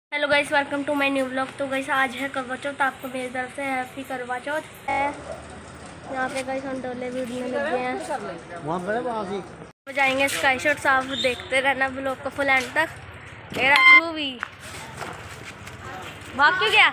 Hello guys, welcome to my new blog. तो guys आज है करवा चौथ। आपको मेरी तरफ से हैप्पी करवा चौथ है। यहाँ पे गाइस हम डोले वीडियो लगे हैं। जाएंगे स्काई शॉट्स। आप देखते रहना ब्लॉग को फुल एंड तक। मेरा भी भाग क्यों गया?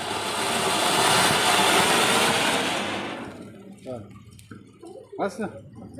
बस